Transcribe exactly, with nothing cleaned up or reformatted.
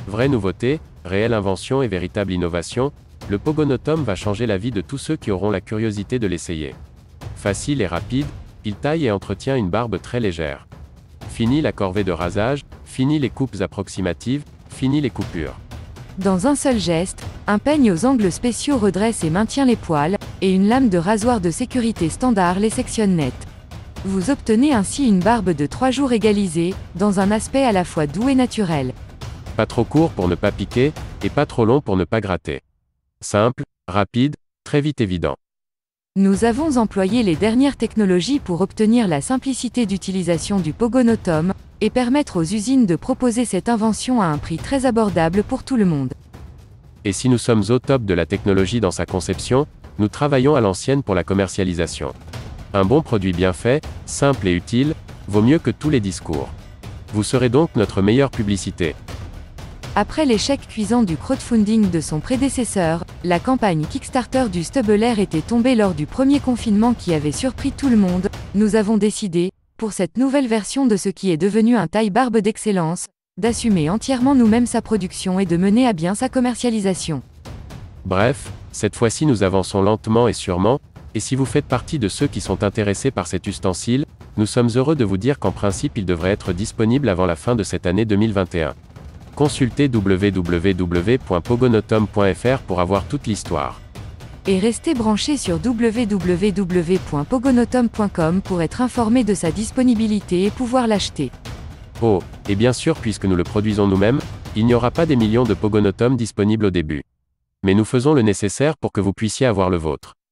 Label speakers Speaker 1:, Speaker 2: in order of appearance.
Speaker 1: Vraie nouveauté, réelle invention et véritable innovation, le Pogonotom va changer la vie de tous ceux qui auront la curiosité de l'essayer. Facile et rapide, il taille et entretient une barbe très légère. Fini la corvée de rasage, fini les coupes approximatives, fini les coupures.
Speaker 2: Dans un seul geste, un peigne aux angles spéciaux redresse et maintient les poils, et une lame de rasoir de sécurité standard les sectionne net. Vous obtenez ainsi une barbe de trois jours égalisée, dans un aspect à la fois doux et naturel.
Speaker 1: Pas trop court pour ne pas piquer, et pas trop long pour ne pas gratter. Simple, rapide, très vite évident.
Speaker 2: Nous avons employé les dernières technologies pour obtenir la simplicité d'utilisation du Pogonotom, et permettre aux usines de proposer cette invention à un prix très abordable pour tout le monde.
Speaker 1: Et si nous sommes au top de la technologie dans sa conception, nous travaillons à l'ancienne pour la commercialisation. Un bon produit bien fait, simple et utile, vaut mieux que tous les discours. Vous serez donc notre meilleure publicité.
Speaker 2: Après l'échec cuisant du crowdfunding de son prédécesseur, la campagne Kickstarter du Stubble était tombée lors du premier confinement qui avait surpris tout le monde. Nous avons décidé, pour cette nouvelle version de ce qui est devenu un taille-barbe d'excellence, d'assumer entièrement nous-mêmes sa production et de mener à bien sa commercialisation.
Speaker 1: Bref, cette fois-ci nous avançons lentement et sûrement, et si vous faites partie de ceux qui sont intéressés par cet ustensile, nous sommes heureux de vous dire qu'en principe il devrait être disponible avant la fin de cette année deux mille vingt et un. Consultez w w w point pogonotom point f r pour avoir toute l'histoire.
Speaker 2: Et restez branchés sur w w w point pogonotom point com pour être informé de sa disponibilité et pouvoir l'acheter.
Speaker 1: Oh, et bien sûr puisque nous le produisons nous-mêmes, il n'y aura pas des millions de Pogonotom disponibles au début. Mais nous faisons le nécessaire pour que vous puissiez avoir le vôtre.